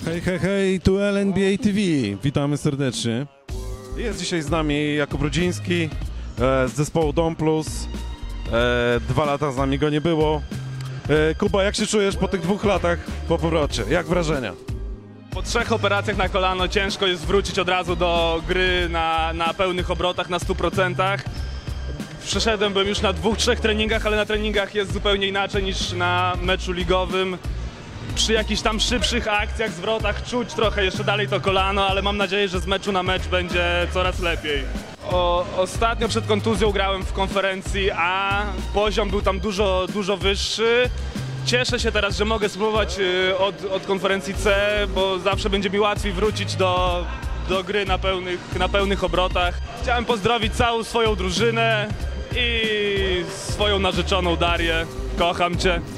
Hej, hej, hej, tu LNBA TV. Witamy serdecznie. Jest dzisiaj z nami Jakub Rudziński z zespołu Dom Plus. 2 lata z nami go nie było. Kuba, jak się czujesz po tych 2 latach po powrocie? Jak wrażenia? Po 3 operacjach na kolano ciężko jest wrócić od razu do gry na pełnych obrotach, na 100%. Przeszedłem, byłem już na 2-3 treningach, ale na treningach jest zupełnie inaczej niż na meczu ligowym. Przy jakichś tam szybszych akcjach, zwrotach czuć trochę jeszcze dalej to kolano, ale mam nadzieję, że z meczu na mecz będzie coraz lepiej. Ostatnio przed kontuzją grałem w konferencji A, poziom był tam dużo wyższy. Cieszę się teraz, że mogę spróbować od konferencji C, bo zawsze będzie mi łatwiej wrócić do gry na pełnych obrotach. Chciałem pozdrowić całą swoją drużynę i swoją narzeczoną Darię. Kocham cię.